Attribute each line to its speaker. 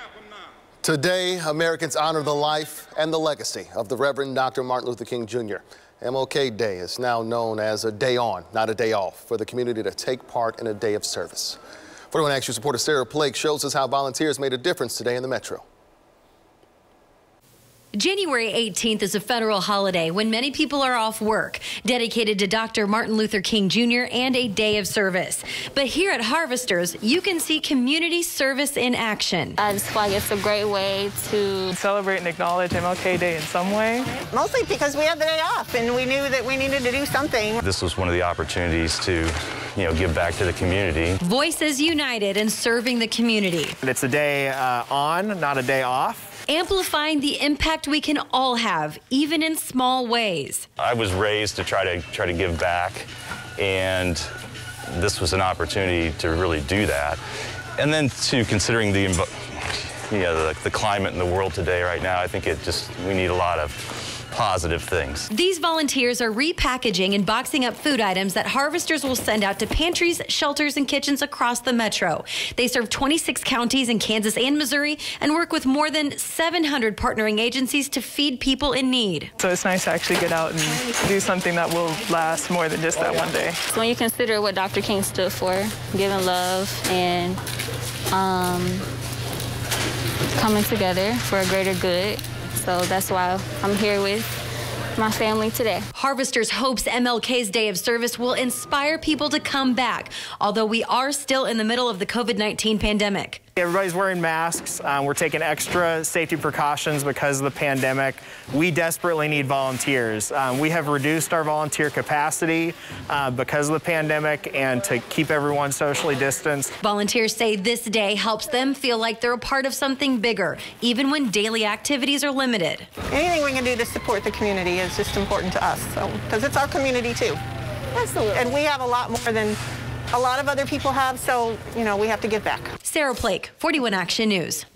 Speaker 1: Today, Americans honor the life and the legacy of the Reverend Dr. Martin Luther King Jr. MLK Day is now known as a day on, not a day off, for the community to take part in a day of service. 41 Action reporter Sarah Blake shows us how volunteers made a difference today in the metro.
Speaker 2: January 18th is a federal holiday when many people are off work, dedicated to Dr. Martin Luther King Jr. and a day of service. But here at Harvesters, you can see community service in action.
Speaker 3: I just feel like it's a great way to
Speaker 4: celebrate and acknowledge MLK Day in some way.
Speaker 5: Mostly because we had the day off and we knew that we needed to do something.
Speaker 6: This was one of the opportunities to, give back to the community.
Speaker 2: Voices united in serving the community.
Speaker 7: It's a day on, not a day off.
Speaker 2: Amplifying the impact we can all have, even in small ways.
Speaker 6: I was raised to try to give back, and this was an opportunity to really do that. And then to considering the climate in the world today right now, I think we need a lot of positive things.
Speaker 2: These volunteers are repackaging and boxing up food items that Harvesters will send out to pantries, shelters, and kitchens across the metro. They serve 26 counties in Kansas and Missouri and work with more than 700 partnering agencies to feed people in need.
Speaker 4: So it's nice to actually get out and do something that will last more than just that one day.
Speaker 3: So when you consider what Dr. King stood for, giving love and coming together for a greater good. So that's why I'm here with my family today.
Speaker 2: Harvesters hopes MLK's Day of Service will inspire people to come back, although we are still in the middle of the COVID-19 pandemic.
Speaker 7: Everybody's wearing masks. We're taking extra safety precautions because of the pandemic. We desperately need volunteers. We have reduced our volunteer capacity because of the pandemic and to keep everyone socially distanced.
Speaker 2: Volunteers say this day helps them feel like they're a part of something bigger, even when daily activities are limited.
Speaker 5: Anything we can do to support the community is just important to us, because it's our community too. Absolutely. And we have a lot more than a lot of other people have, so we have to give back.
Speaker 2: Sarah Blake, 41 Action News.